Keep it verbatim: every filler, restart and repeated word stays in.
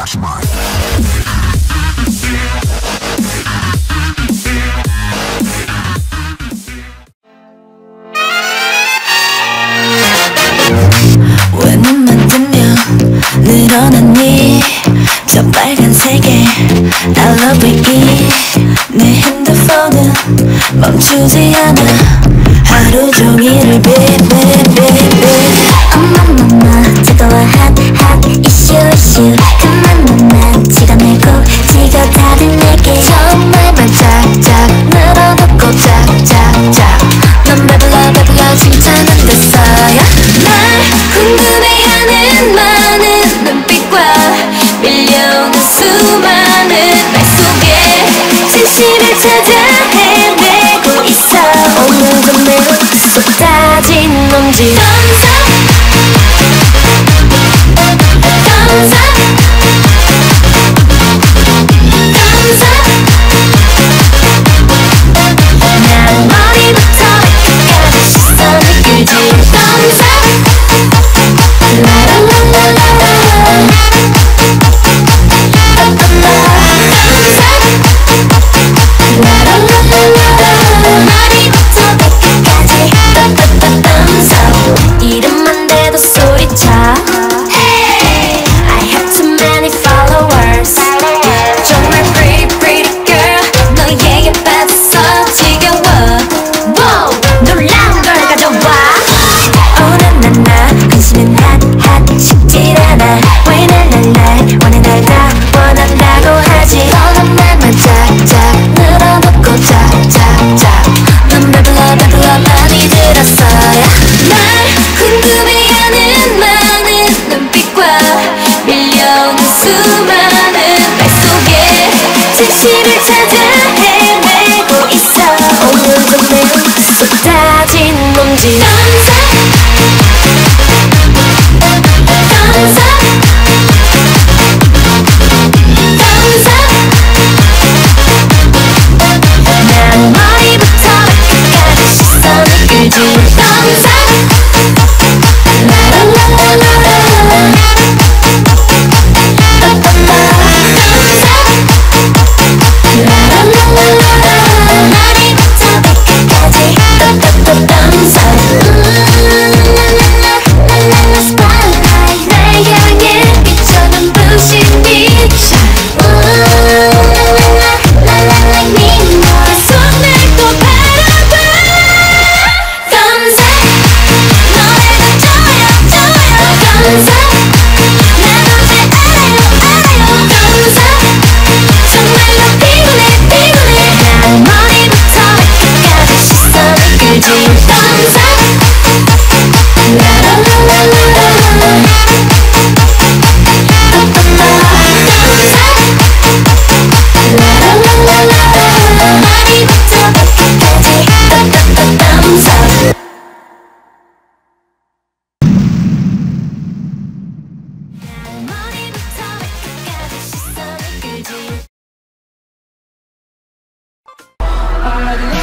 Watch mine. 왜 눈만 뜨면 늘어나니 저 빨간색의 I love you. 내 핸드폰은 멈추지 않아 하루 종일을 삐삐삐삐. 엄마엄마 차가워 핫핫 이슈 이슈 그만 시간을 꼭 지겨 다들 내게 정말만 짝짝 늘어놓고 짝짝짝 넌 배불러 배불러 칭찬은 됐어요. 날 궁금해하는 많은 눈빛과 밀려오는 수많은 말 속에 진실을 찾아 헤매고 있어. 오늘도 매우 쏟아진 nom지 감사 감사 감사. 난 머리부터 발끝까지 시선을 끌지. 감사 라라라라라라 머리부터 발끝까지 감사. 이름만 대도 소리쳐. I have too many followers. 정말 pretty pretty girl 너에게 빠졌어 지겨워. wow, 놀라운 걸 가져와. 오늘 난 나 관심은 핫핫 식질 않아. 왜 날 날 날 원해 날 다 원한다고 하지. 너는 말만 짝짝 늘어놓고 짝짝짝 넌 배불러 배불러 많이 들었어요. 날 궁금해하는 많은 눈빛과 밀려오는 수많은 말 속에 진실을 찾아 헤매고 있어. 오늘도 매우 쏟아진 nom지 감사 감사 감사. 난 머리부터 발끝까지 시선을 끌지. 감사 라라라라라라 머리부터 발끝까지 감사. 라라라라 spotlight 날 향해 비춰 눈부신 빛 라라라라 네 계속 날 또 바라봐. 감사 노래가 좋아요 좋아요. 감사 나도 잘 알아요 알아요. 감사 정말로 피곤해 피곤해. 난 머리부터 발끝까지 시선을 끌지. 감사 라라라라라라 라라라라라라 머리부터 발끝까지 감사. 머리부터 발끝까지 시선을 끌지.